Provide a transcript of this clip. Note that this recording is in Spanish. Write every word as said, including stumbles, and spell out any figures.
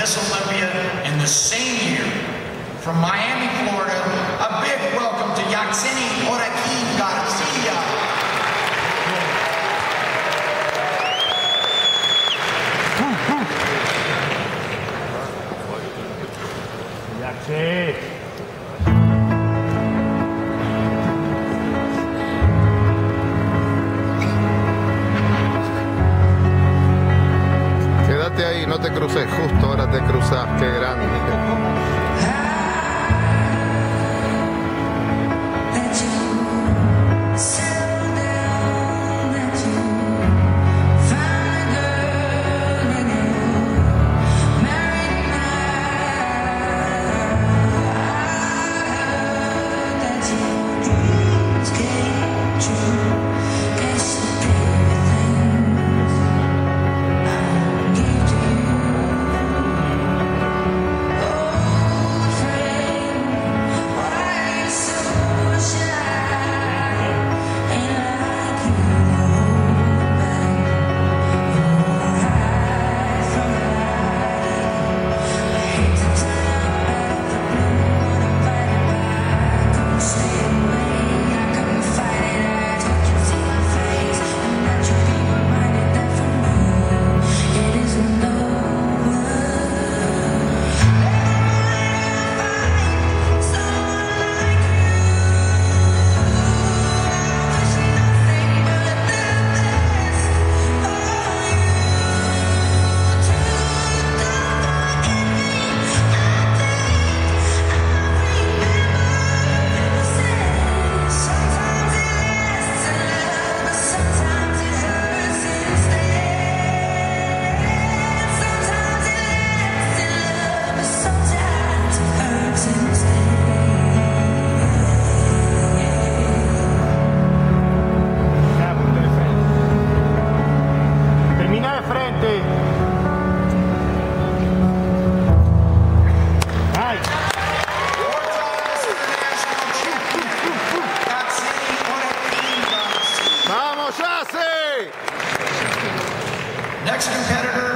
Miss Olympia in the same year. From Miami, Florida, a big welcome to Yatseni Oraki Garcia. Yaxi. Quédate ahí, no te cruces, justo ahora te cruzas, qué grande. Next competitor